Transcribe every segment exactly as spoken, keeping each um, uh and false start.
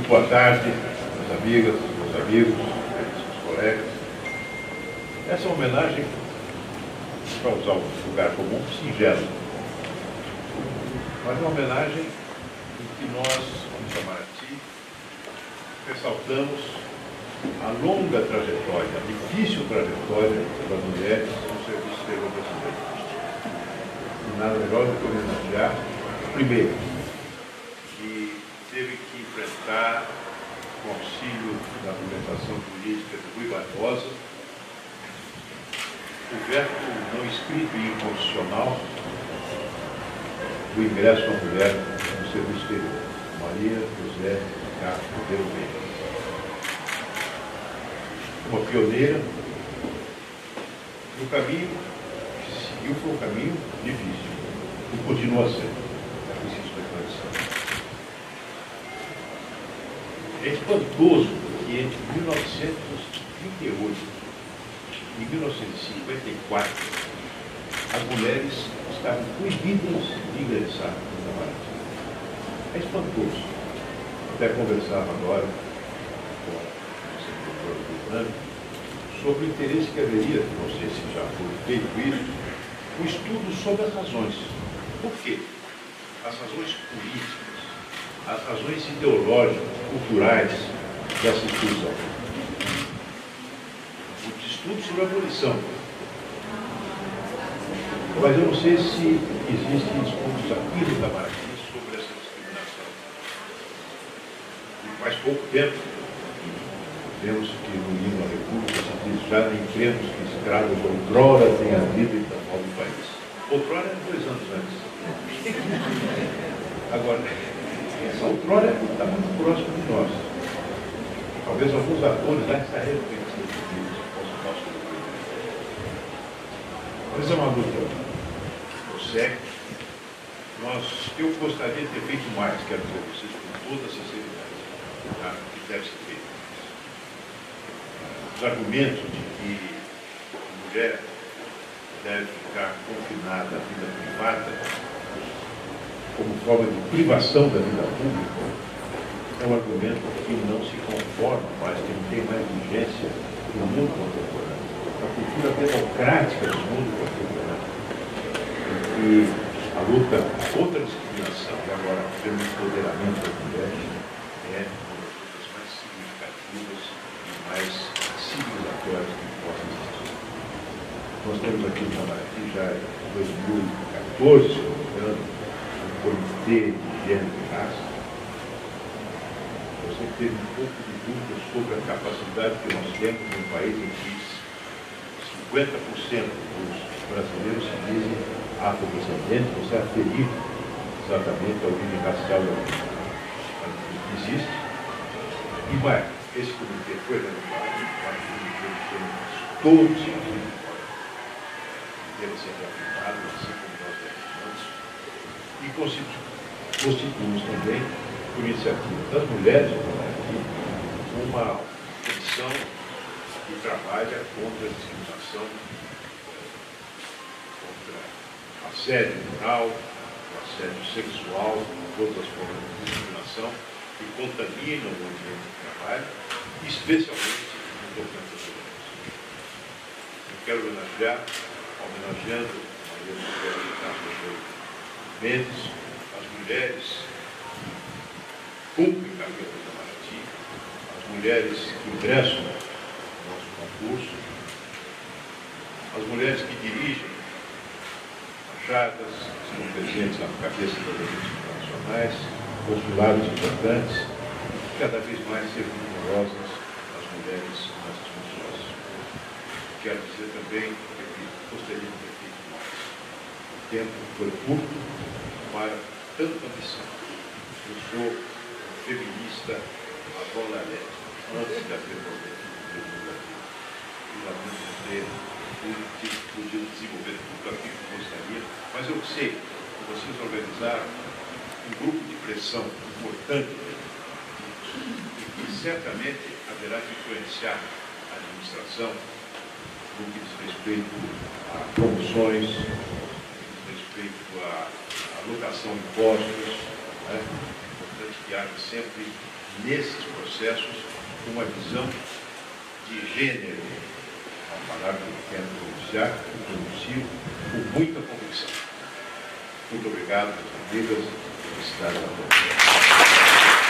Muito boa tarde, minhas amigas, meus amigos, meus colegas. Essa é uma homenagem, para usar um lugar comum, singelo. Mas é uma homenagem em que nós, como Itamaraty, ressaltamos a longa trajetória, a difícil trajetória das mulheres no serviço exterior brasileiro. E nada melhor do que homenagear o primeiro, que teve que enfrentar, com auxílio da argumentação política de Rui Barbosa, o veto não escrito e inconstitucional do ingresso da mulher no serviço exterior, Maria José Castro Delveira. Uma pioneira no caminho que se seguiu foi um caminho difícil e continua sendo. É preciso declaração. É espantoso que entre mil novecentos e trinta e oito e mil novecentos e cinquenta e quatro as mulheres estavam proibidas de ingressar no Itamaraty. É espantoso. Até conversava agora com o secretário do Itamaraty sobre o interesse que haveria, não sei se já foi feito isso, um estudo sobre as razões. Por quê? As razões políticas, as razões ideológicas, culturais dessa exclusão. Um estudo sobre a abolição. Mas eu não sei se existem estudos aqui no Itamaraty sobre essa discriminação. E faz pouco tempo, vemos que no hino da República se diz já nem cremos que escravos outrora tenha havido em tão novo país. Outrora é dois anos antes. Agora, essa outrora está muito próxima de nós. Talvez alguns atores já estariam pensando nisso, posso Mas é uma luta prossegue. Nós, eu gostaria de ter feito mais, quero dizer a vocês com toda a sinceridade, tá? Que deve ser feito. Os argumentos de que a mulher deve ficar confinada à vida privada como forma de privação da vida pública é um argumento que não se conforma mais, que não tem mais vigência no mundo contemporâneo. A cultura democrática do mundo contemporâneo, em que a luta contra a discriminação e agora pelo empoderamento das mulheres é uma das lutas mais significativas e mais civilizatórias que possam existir. Nós temos aqui no Itamaraty já em dois mil e quatorze, se não me engano, um comitê de gênero e raça. Você teve um pouco de dúvida sobre a capacidade que nós temos num país em que cinquenta por cento dos brasileiros se dizem afrodescendentes, você aferir exatamente a origem racial da vida. Existe. E mais, esse comitê foi renovado, todos os científicos deve ser reafirmado, assim como nós reafirmamos, e constituímos também, por iniciativa das mulheres, uma comissão que trabalha contra a discriminação, contra assédio moral, assédio sexual, todas as formas de discriminação que contaminam o ambiente de trabalho, especialmente no tocante às mulheres. Eu quero homenagear, homenageando Maria José Castro Mendes, as mulheres que cumprem a carreira do Itamaraty, as mulheres que ingressam no nosso concurso, as mulheres que dirigem embaixadas, que estão presentes na cabeça das agências internacionais, consulados importantes, e cada vez mais sejam numerosas as mulheres nessas funções. Quero dizer também que gostaria de ter feito mais. O tempo foi curto para tanta missão. Eu sou feminista a bola leve, antes da revolução do Brasil. E lamento ter podido desenvolver tudo aquilo que gostaria, mas eu sei que vocês organizaram um grupo de pressão importante e que certamente haverá de influenciar a administração no que diz respeito a promoções, no que diz respeito à alocação de impostos, né? que age sempre nesses processos com uma visão de gênero, uma palavra que eu quero pronunciar, que pronuncio com muita convicção. Muito obrigado, amigas, felicidades a todos.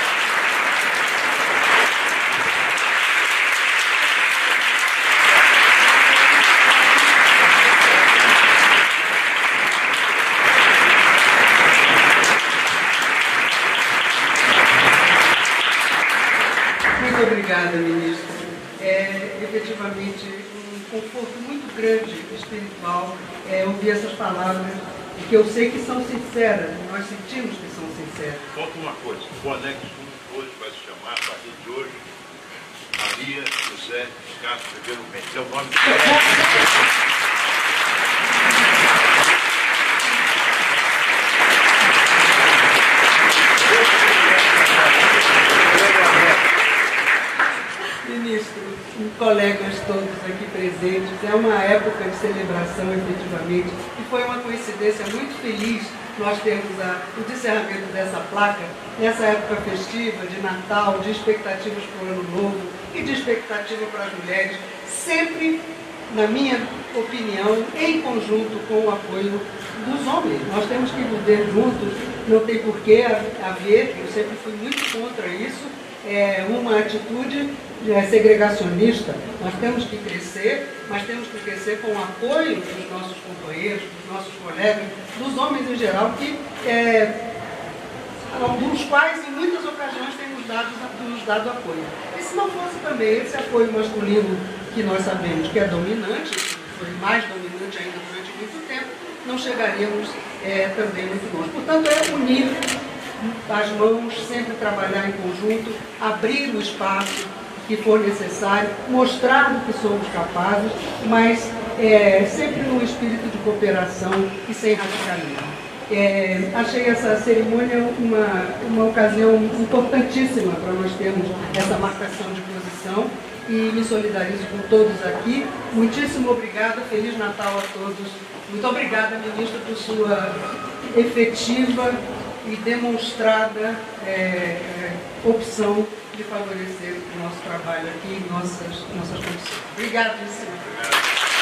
Muito obrigada, ministro. É efetivamente um conforto muito grande espiritual é, ouvir essas palavras, que eu sei que são sinceras, nós sentimos que são sinceras. Falta uma coisa, o anexo hoje vai se chamar, a partir de hoje, Maria José Castro Ribeiro Mendes. É o nome do Ministro, colegas todos aqui presentes, é uma época de celebração, efetivamente, e foi uma coincidência muito feliz nós termos a, o encerramento dessa placa, nessa época festiva, de Natal, de expectativas para o Ano Novo e de expectativa para as mulheres, sempre, na minha opinião, em conjunto com o apoio dos homens. Nós temos que viver juntos, não tem por que haver, eu sempre fui muito contra isso, é uma atitude segregacionista. Nós temos que crescer, mas temos que crescer com o apoio dos nossos companheiros, dos nossos colegas, dos homens em geral, que, é, dos quais, em muitas ocasiões, temos dado, nos dado apoio. E se não fosse também esse apoio masculino, que nós sabemos que é dominante, que foi mais dominante ainda durante muito tempo, não chegaríamos é, também muito longe. Portanto, é unir as mãos, sempre trabalhar em conjunto, abrir o espaço que for necessário, mostrar do que somos capazes, mas é, sempre num espírito de cooperação e sem radicalismo. É, achei essa cerimônia uma, uma ocasião importantíssima para nós termos essa marcação de posição e me solidarizo com todos aqui. Muitíssimo obrigada, Feliz Natal a todos. Muito obrigada, ministro, por sua efetiva e demonstrada é, é, opção de favorecer o nosso trabalho aqui e nossas, nossas condições. Obrigada, senhor.